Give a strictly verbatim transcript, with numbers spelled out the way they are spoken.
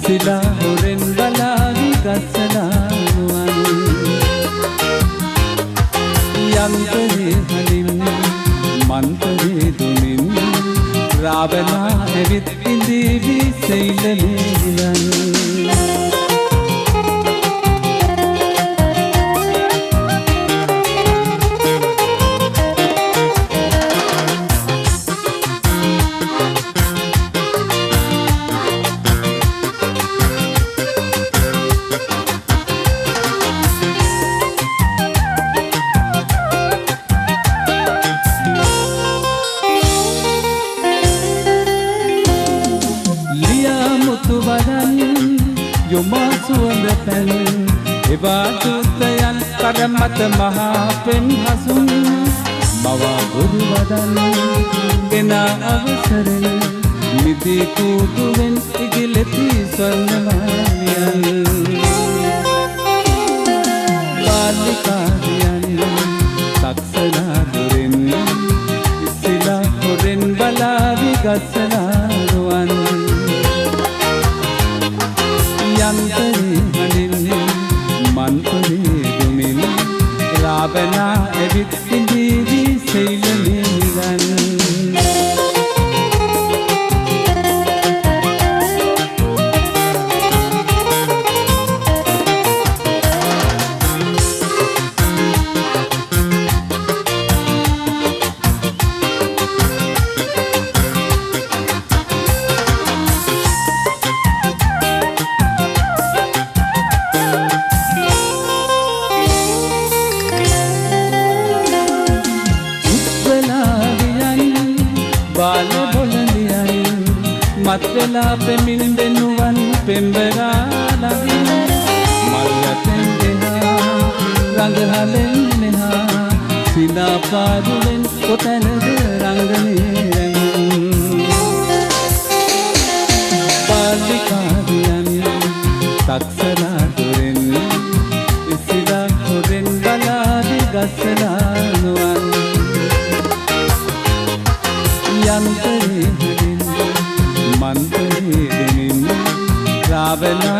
ඉසිලා හොරෙන් බලාවි ගස්සලා නුවන් යන්තරේ හලින් මන්තරේ දුමින් රාවණා ඇවිත් ඉඳීවි සෛලනේ විලන් යොමා සුවඳ පැන් එවා දුතයන් කරමත මහා පෙන් හසුන් මවා බුදු වදන් ගෙන අවසරෙන් මිදී කුඩුවෙන් ඉගිලෙති ස්වර්ණමාලියන් බාලිකාදියන් සක්සලා දුරින් ඉසිලා හොරෙන් බලාවි ගස්සලා රුවන් යන්තරේ හඬින් මන්තරේ දුමින් රාවණා ඇවිත් ඉඳීවි සෛලනේ නිගන් බාල බොළඳියන් මත් වෙලා පෙමින් දෙනුවන් පෙම්බරා ළඟින් මල්යතෙන් දෙහා රඟහලෙන් මෙහා සිනා පාරුවෙන් කොතැනද රංගනේ රැඟුම් බාලිකාදියන් සක්සලා දුරෙන් ඉසිලා හොරෙන් බලාවි ගස්සලා නුවන් යන්තරේ හරින් මන්තරේ දෙමින් රාවණා